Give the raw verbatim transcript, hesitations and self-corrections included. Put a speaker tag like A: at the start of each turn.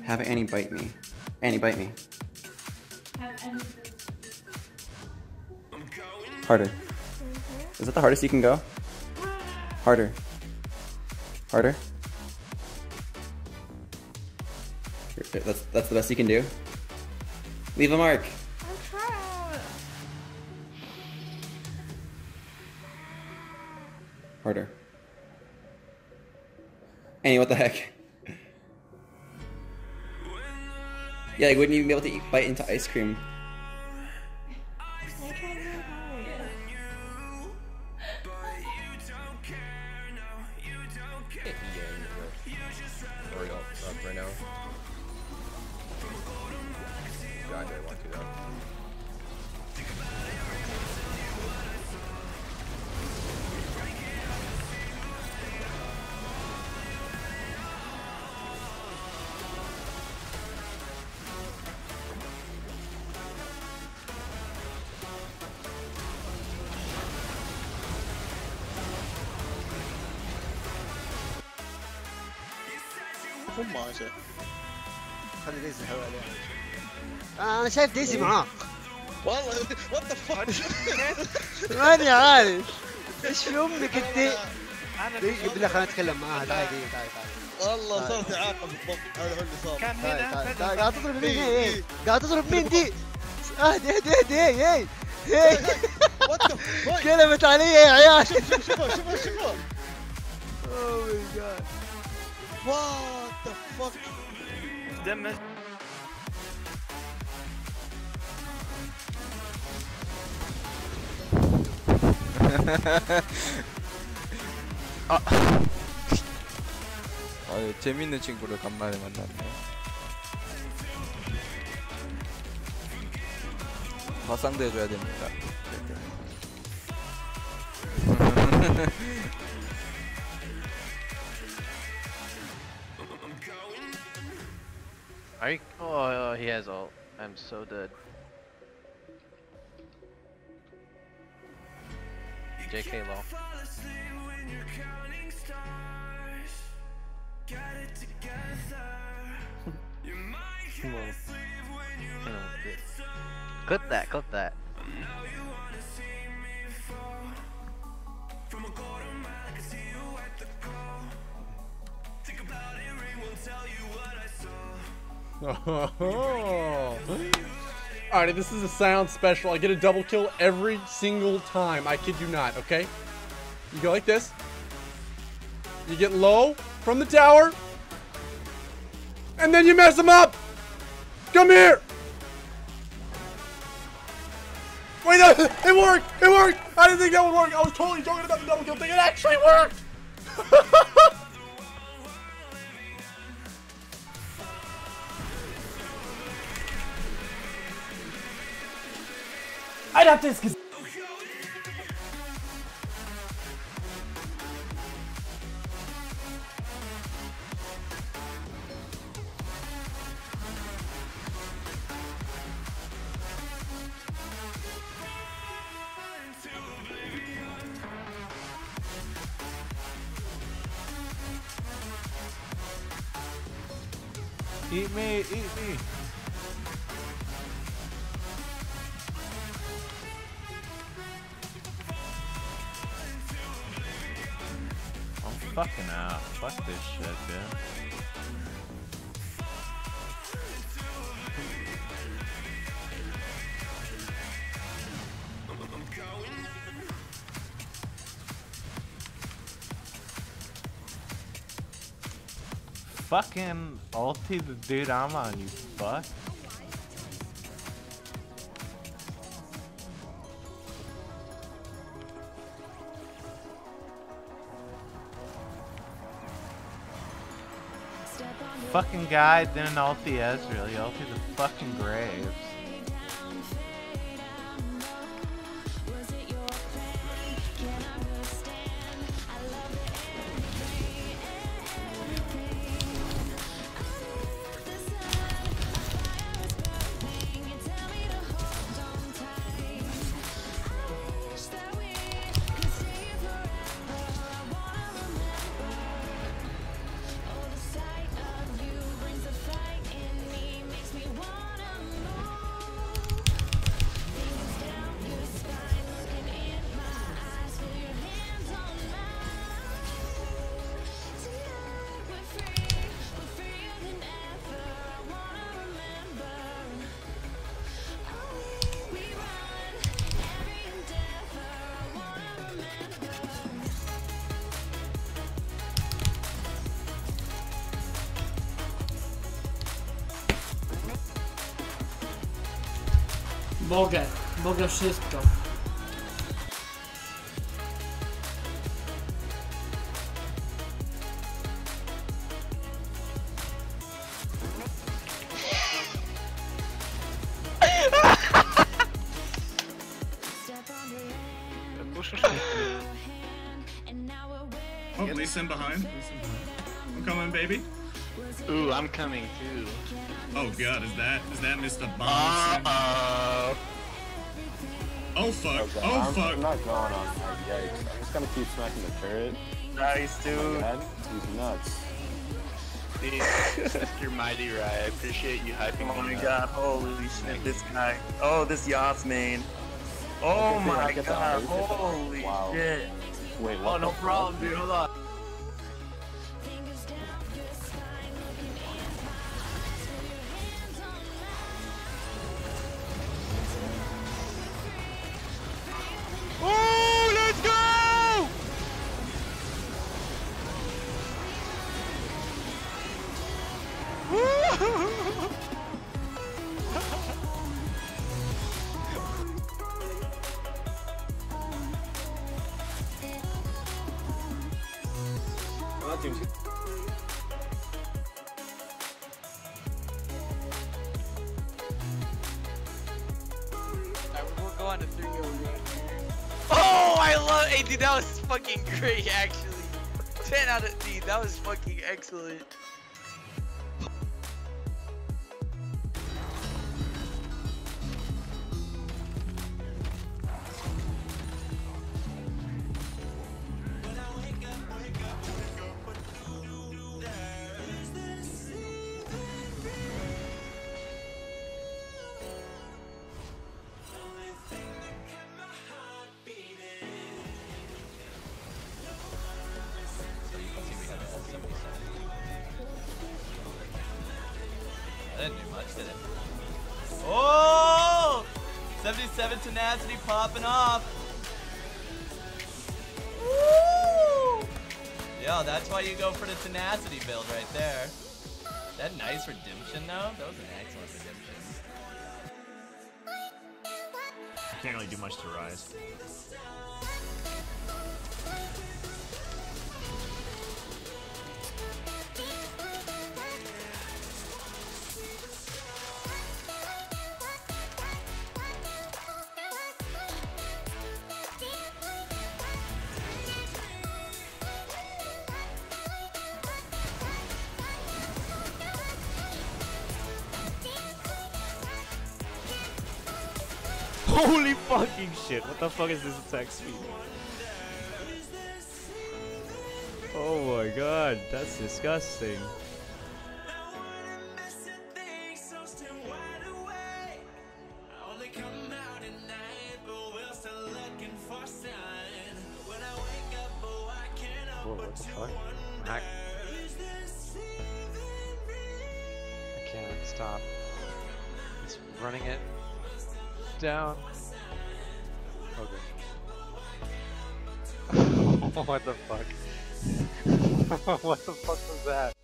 A: Have Annie bite me. Annie, bite me. Harder. Is that the hardest you can go? Harder. Harder. That's, that's the best you can do? Leave a mark.
B: I'm trying.
A: Harder. Annie, what the heck? Yeah, like, wouldn't you be able to eat, bite into ice cream?
B: I tried really hard.
C: Hurry up, up right now. God, I want to though.
D: فماشه
E: خلي ديزي يحاول عليها. انا شايف ديزي معاه.
D: والله وات ذا فاك
E: ماني عارف ايش في امك انت. دقيقة بالله خلينا نتكلم معاها. تعال تعال تعال.
D: والله صارت اعاقه بالضبط. هذا هو اللي صار.
B: كان هنا
E: تعال قاعد تضرب مين هي؟ قاعد تضرب مين دي؟ اهدي اهدي اهدي هي هي هي
D: وات ذا فاك
E: كلمت علي يا عيال.
D: شوف شوف شوفوا شوفوا شوفوا
E: اوه ماي جاد.
D: وات ذا فاك
B: دمج.
F: 아, 아, 재밌는 친구를 간만에 만났네. 화상도 해줘야 됩니다.
G: Are you? Oh, he has ult. I'm so dead. J K low. Clip that, clip that.
H: Alright, this is a sound special. I get a double kill every single time. I kid you not, okay? You go like this. You get low from the tower. And then you mess them up! Come here! Wait, no, it worked! It worked! I didn't think that would work. I was totally joking about the double kill thing. It actually worked! I'd have this because
F: Eat me, eat me. I'm fucking out. Fuck this shit, dude. Fucking ulti the dude I'm on, you fuck. Fucking guy didn't ulti Ezreal, he ulti the fucking Graves.
I: Mogę, mogę wszystko.
J: Oh, Lee's in behind. Lee's in behind. I'm coming, baby.
K: Ooh, I'm coming too.
J: Oh god, is that is that Mister Bomb?
K: Uh-oh.
J: Oh fuck!
L: Okay,
J: Oh
L: I'm,
J: fuck!
L: I'm not going on that. Yikes. I'm just gonna keep smacking the turret.
K: Nice,
L: Oh
K: dude.
L: my god, he's nuts.
K: Dude, Mister Mighty Rai, I appreciate you hyping
M: Oh
K: me
M: my
K: up.
M: god, holy shit, this guy. Oh, this Yoss main. Oh
L: Okay,
M: my
L: get the
M: god,
L: honor, get the honor.
M: holy
L: Wow.
M: shit.
L: Wait,
M: Oh,
L: what
M: no
L: the
M: problem,
L: fuck?
M: dude, hold on.
K: Oh, let's go!
N: We'll go on a three oh run. Oh, I love. Hey, dude, that was fucking great, actually. ten out of dude, that was fucking excellent.
O: That didn't do much, did it? Oh! seventy-seven tenacity popping off. Woo! Yo, that's why you go for the tenacity build right there. That nice redemption though? That was an excellent redemption.
P: Can't really do much to Rise.
Q: Holy fucking shit, what the fuck is this attack speed? Oh my god, that's disgusting.
E: Whoa, what the fuck? I, I can't stop. It's running it down. Okay. What the fuck? What the fuck was that?